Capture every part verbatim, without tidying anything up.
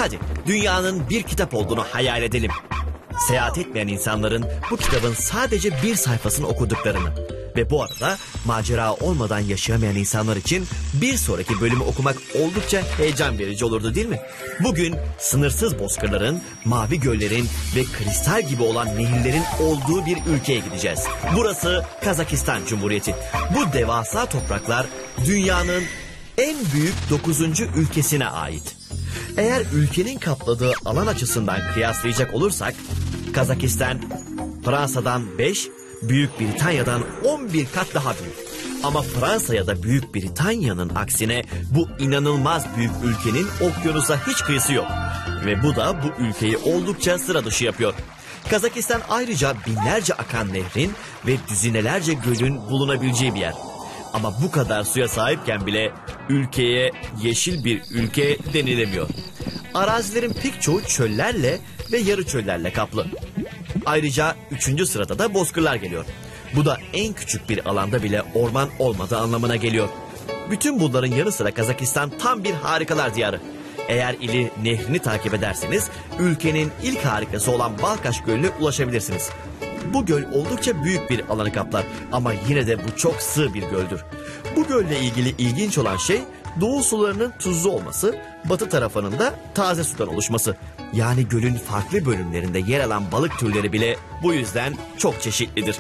Hadi dünyanın bir kitap olduğunu hayal edelim. Seyahat etmeyen insanların bu kitabın sadece bir sayfasını okuduklarını ve bu arada macera olmadan yaşayamayan insanlar için bir sonraki bölümü okumak oldukça heyecan verici olurdu değil mi? Bugün sınırsız bozkırların, mavi göllerin ve kristal gibi olan nehirlerin olduğu bir ülkeye gideceğiz. Burası Kazakistan Cumhuriyeti. Bu devasa topraklar dünyanın en büyük dokuzuncu ülkesine ait. Eğer ülkenin kapladığı alan açısından kıyaslayacak olursak, Kazakistan Fransa'dan beş, Büyük Britanya'dan on bir kat daha büyük. Ama Fransa ya da Büyük Britanya'nın aksine bu inanılmaz büyük ülkenin okyanusa hiç kıyısı yok. Ve bu da bu ülkeyi oldukça sıra dışı yapıyor. Kazakistan ayrıca binlerce akan nehrin ve düzinelerce gölün bulunabileceği bir yer. Ama bu kadar suya sahipken bile ülkeye yeşil bir ülke denilemiyor. Arazilerin pek çoğu çöllerle ve yarı çöllerle kaplı. Ayrıca üçüncü sırada da bozkırlar geliyor. Bu da en küçük bir alanda bile orman olmadığı anlamına geliyor. Bütün bunların yanı sıra Kazakistan tam bir harikalar diyarı. Eğer ili nehrini takip ederseniz ülkenin ilk harikası olan Balkaş Gölü'ne ulaşabilirsiniz. Bu göl oldukça büyük bir alanı kaplar ama yine de bu çok sığ bir göldür. Bu gölle ilgili ilginç olan şey doğu sularının tuzlu olması, batı tarafının da taze sudan oluşması. Yani gölün farklı bölümlerinde yer alan balık türleri bile bu yüzden çok çeşitlidir.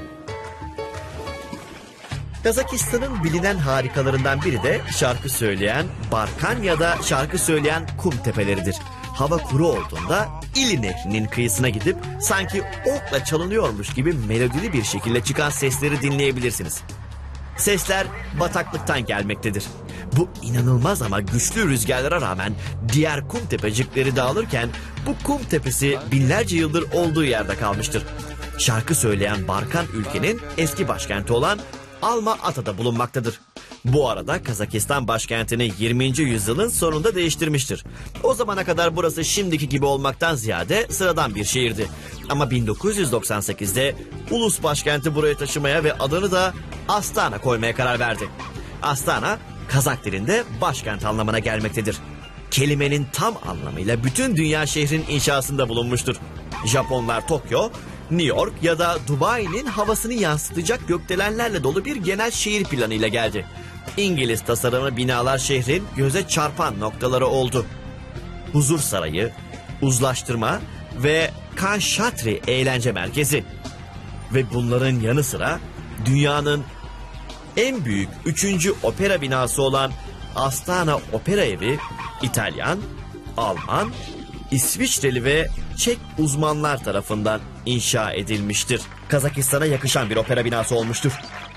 Kazakistan'ın bilinen harikalarından biri de şarkı söyleyen Barkan ya da şarkı söyleyen kum tepeleridir. Hava kuru olduğunda İli Nehri'nin kıyısına gidip sanki okla çalınıyormuş gibi melodili bir şekilde çıkan sesleri dinleyebilirsiniz. Sesler bataklıktan gelmektedir. Bu inanılmaz ama güçlü rüzgarlara rağmen diğer kum tepecikleri dağılırken bu kum tepesi binlerce yıldır olduğu yerde kalmıştır. Şarkı söyleyen Barkan ülkenin eski başkenti olan Alma-Ata'da bulunmaktadır. Bu arada Kazakistan başkentini yirminci yüzyılın sonunda değiştirmiştir. O zamana kadar burası şimdiki gibi olmaktan ziyade sıradan bir şehirdi. Ama bin dokuz yüz doksan sekizde ulus başkenti buraya taşımaya ve adını da Astana koymaya karar verdi. Astana, Kazak dilinde başkent anlamına gelmektedir. Kelimenin tam anlamıyla bütün dünya şehrin inşasında bulunmuştur. Japonlar Tokyo, New York ya da Dubai'nin havasını yansıtacak gökdelenlerle dolu bir genel şehir planıyla geldi. İngiliz tasarımı binalar şehrin göze çarpan noktaları oldu. Huzur Sarayı, uzlaştırma ve Kanşatri eğlence merkezi. Ve bunların yanı sıra dünyanın en büyük üçüncü opera binası olan Astana Opera Evi, İtalyan, Alman, İsviçreli ve Çek uzmanlar tarafından inşa edilmiştir. Kazakistan'a yakışan bir opera binası olmuştur.